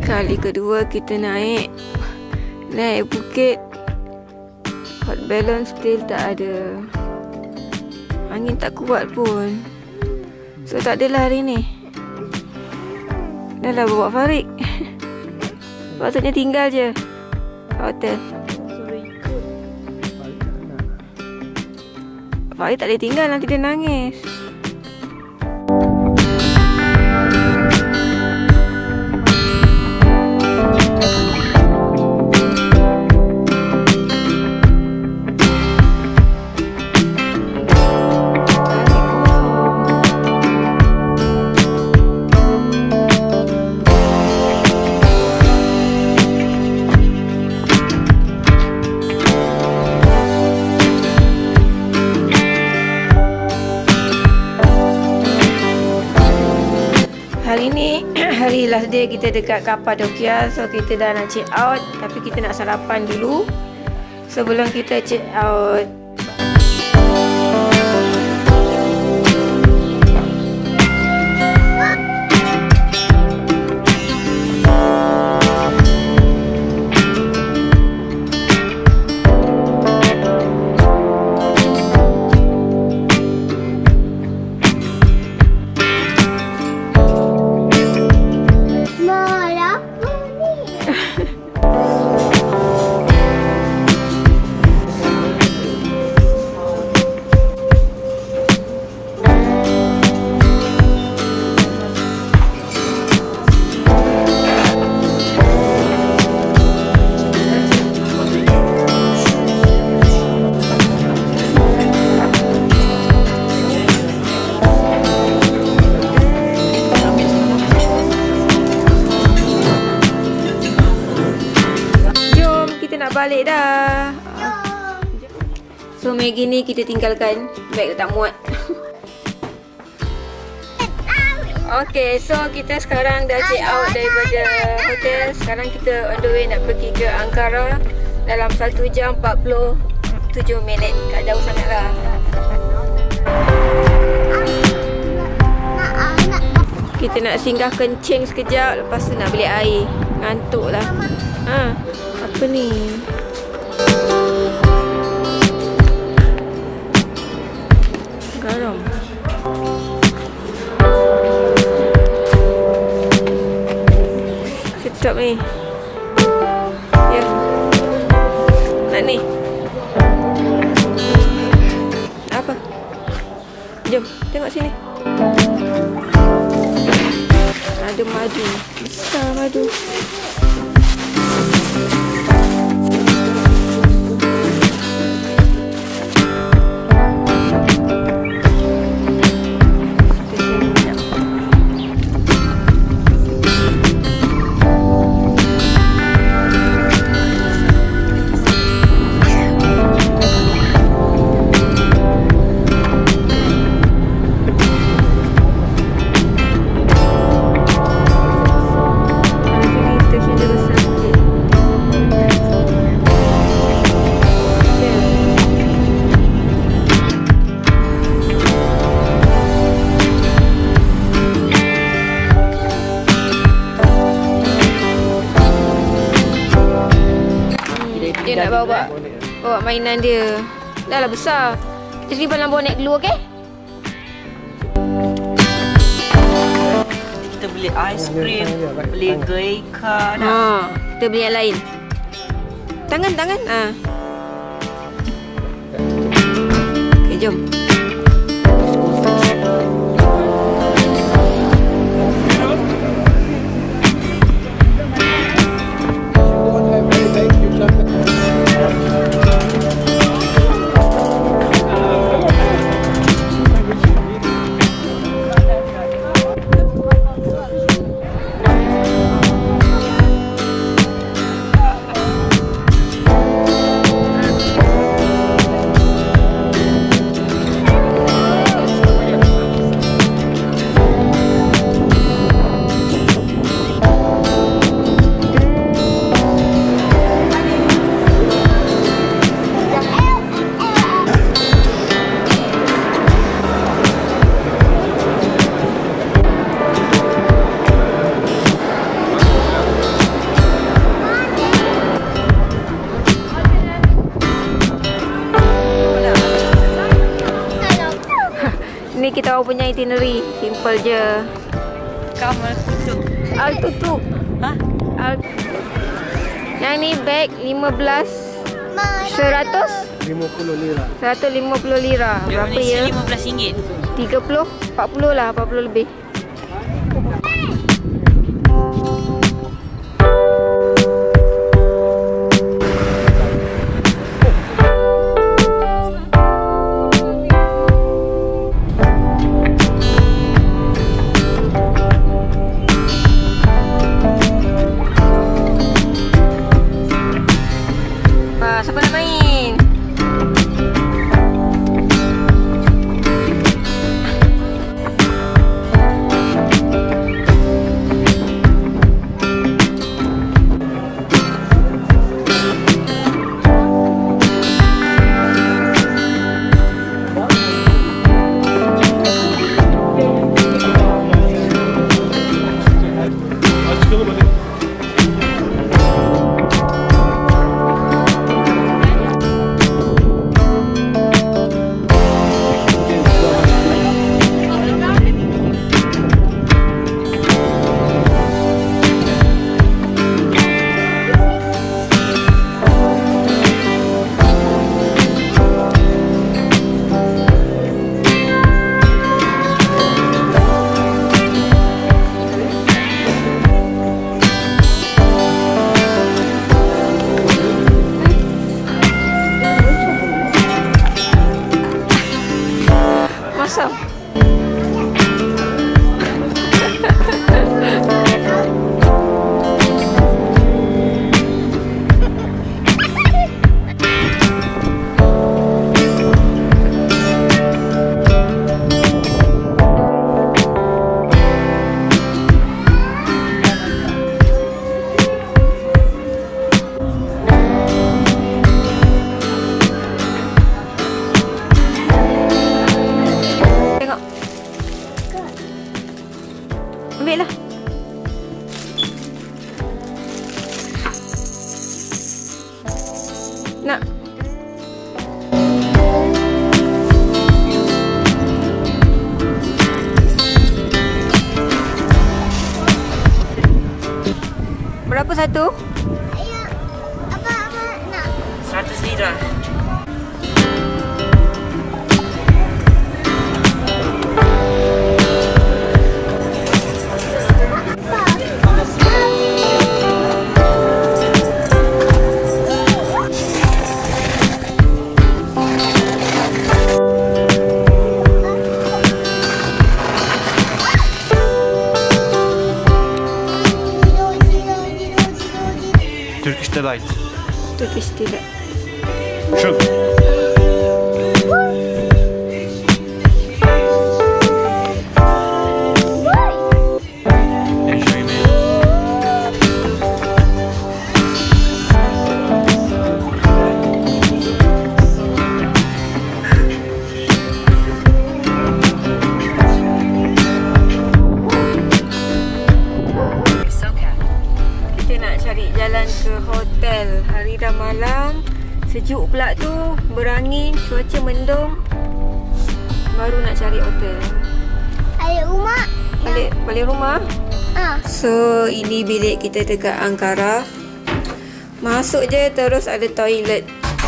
Kali kedua kita naik bukit. Hot balance still tak ada. Angin tak kuat pun. So tak adalah hari ni. Dah lah bawa Farid. Maksudnya tinggal je hotel. Farid tak boleh tinggal, nanti dia nangis. Hari ni hari last day kita dekat Kapadokia. So kita dah nak check out, tapi kita nak sarapan dulu sebelum kita check out. Balik dah. So Maggie ni kita tinggalkan, beg tak muat. Okay, so kita sekarang dah check out daripada hotel. Sekarang kita on the way nak pergi ke Ankara dalam 1 jam 47 minit. Tak jauh sangat lah. Kita nak singgah kencing sekejap, lepas tu nak beli air. Ngantuk lah. Apa ni? Garam. Sedap ni. Ya. Nak ni. Apa? Jom, tengok sini. Ada madu. Besar madu. Dia nak bawa mainan dia. Dah lah besar. Jadi Balang bawa naik dulu, okey? Kita beli aiskrim, beli geika. Kita beli yang lain. Tangan. Okey, jom. kau punya itinerary. Simple je. Kau malah tutup. Al tutup. Hah? Al. Yang ni bag 15 100 50 lira. 150 lira. Berapa Malaysia ya? RM15. 30 40 lah, 40 lebih. Siapa nak main? Masam. Ambil lah. Nak. Berapa satu? Ayah, apa nak? RM100. Turkish Delight. Turkish tidak. Şu. Enjoy me. Kita nak cari jalan ke hotel. Hari dah malam. Sejuk pula tu. Berangin. Cuaca mendung. Baru nak cari hotel. Ayah rumah. Balik rumah. Ah, So ini bilik kita dekat Ankara. Masuk je terus ada toilet.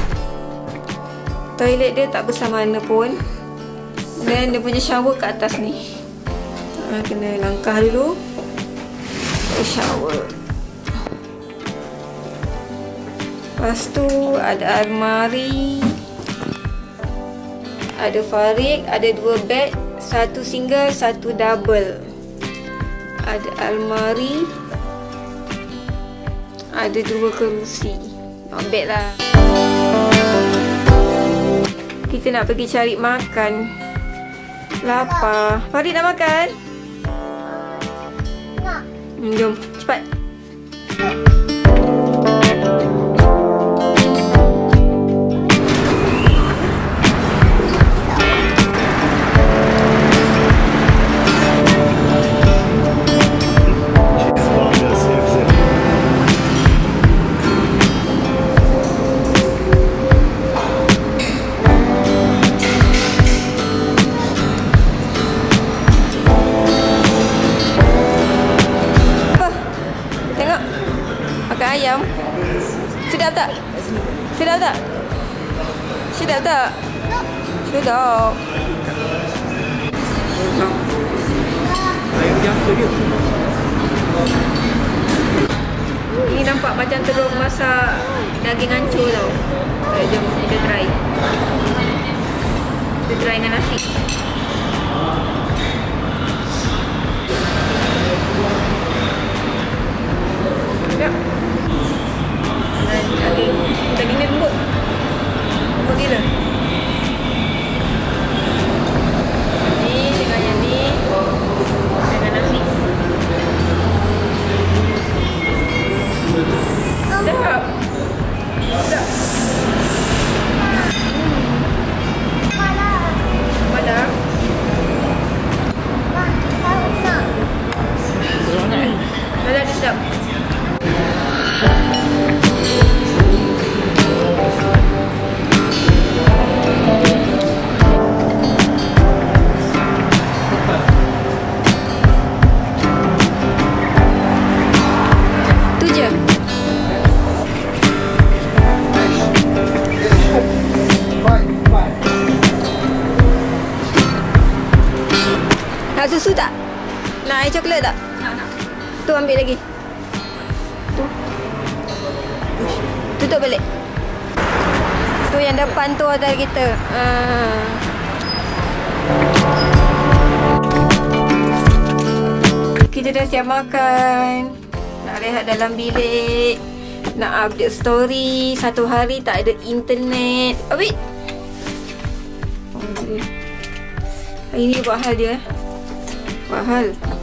Toilet dia tak besar mana pun. Dan dia punya shower kat atas ni. Kena langkah dulu. Shower. Lepas tu ada almari. Ada farik, ada 2 bed, 1 single, 1 double. Ada almari. Ada 2 kerusi. Not bad lah. Kita nak pergi cari makan. Lapar. Farid nak makan? nak. Jom, cepat. ayam. Sedap tak? Sedap tak? Sedap tak? Sedap. Ayam jangka dia. Ini nampak macam terus masak daging hancur tau. Jom kita try. Kita try dengan nasi. Sedap. Daging ni lembut. Lembut gila. Ni dengan yang ni. Dengan nasi. Sedap. Sedap. Padah. Padah dia sedap. Tu je. Nak susu tak? Nak air coklat tak? Nak. Tu ambil lagi. Tu. Tutup balik. Tu yang depan tu hotel kita. Kita dah siap makan. Nak rehat dalam bilik. Nak update story. Satu hari tak ada internet. Abid. Hari ni buat hal dia. Buat hal.